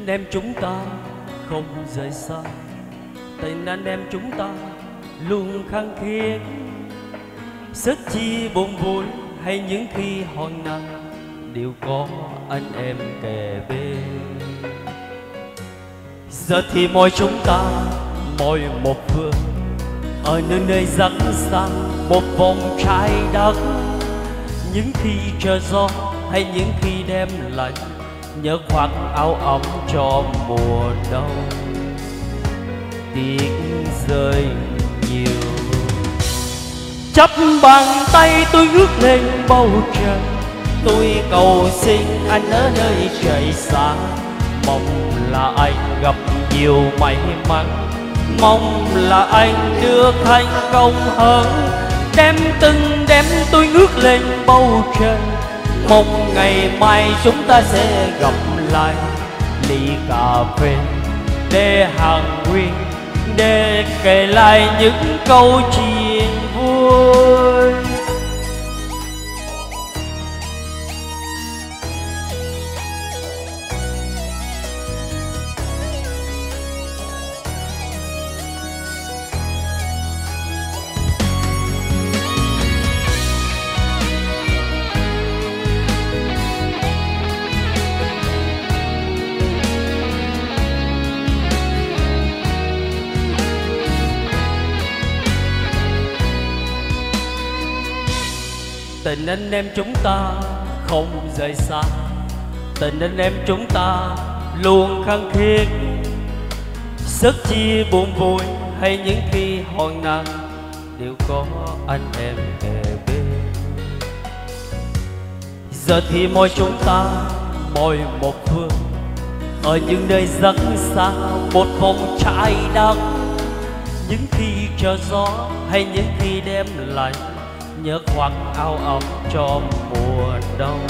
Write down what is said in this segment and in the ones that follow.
em chúng ta không rời xa, tình anh em chúng ta luôn khăng khít. Rất chi buồn vui hay những khi hoang nạn, đều có anh em kề bên. Giờ thì mỗi chúng ta mỗi một phương, ở nơi nơi rất xa một vòng trái đất. Những khi trời gió hay những khi đêm lạnh, nhớ khoác áo ấm cho mùa đông. Tiếc rơi nhiều, chắp bàn tay tôi ngước lên bầu trời. Tôi cầu xin anh ở nơi trời xa, mong là anh gặp nhiều may mắn, mong là anh được thành công hơn. Đêm từng đêm tôi ngước lên bầu trời, mong ngày mai chúng ta sẽ gặp lại. Ly cà phê để hàng nguyên, để kể lại những câu chuyện vui. Tình anh em chúng ta không rời xa, tình anh em chúng ta luôn khăng khít. Rất chi buồn vui hay những khi hoang nạn, đều có anh em kề bên. Giờ thì mỗi chúng ta mỗi một phương, ở những nơi rất xa một vòng trái đất. Những khi trời gió hay những khi đêm lạnh, nhớ khoác áo ấm cho mùa đông.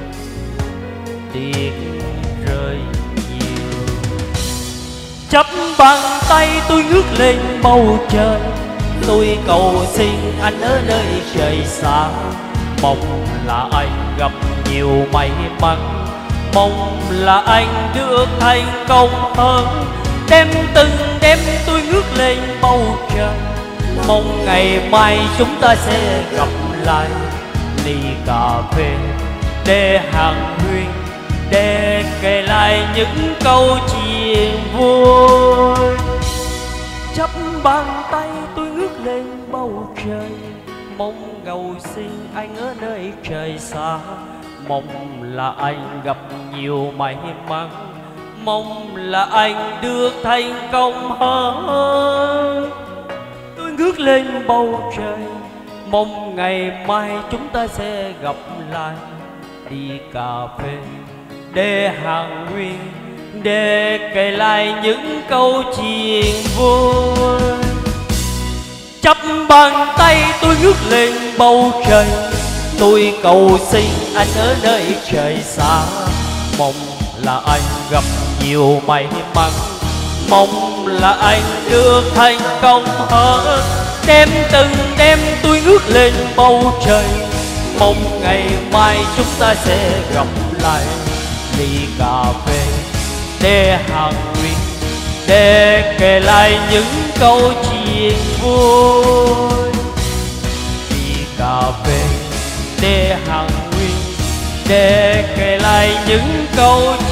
Tiếc rơi nhiều, chắp bàn tay tôi ngước lên bầu trời. Tôi cầu xin anh ở nơi trời xa, mong là anh gặp nhiều may mắn, mong là anh được thành công hơn. Đêm từng đêm tôi ngước lên bầu trời, mong ngày mai chúng ta sẽ gặp lại. Ly cà phê để hàng huyên, để kể lại những câu chuyện vui. Chắp bàn tay tôi ngước lên bầu trời, mong cầu xin anh ở nơi trời xa, mong là anh gặp nhiều may mắn, mong là anh được thành công hơn. Tôi ngước lên bầu trời, mong ngày mai chúng ta sẽ gặp lại. Đi cà phê để hàng nguyên, để kể lại những câu chuyện vui. Chắp bàn tay tôi ngước lên bầu trời, tôi cầu xin anh ở nơi trời xa, mong là anh gặp nhiều may mắn, mong là anh được thành công hơn. Đêm từng đêm tôi ngước lên bầu trời, mong ngày mai chúng ta sẽ gặp lại. Ly cà phê để hàng nguyên, để kể lại những câu chuyện vui. Ly cà phê để hàng nguyên, để kể lại những câu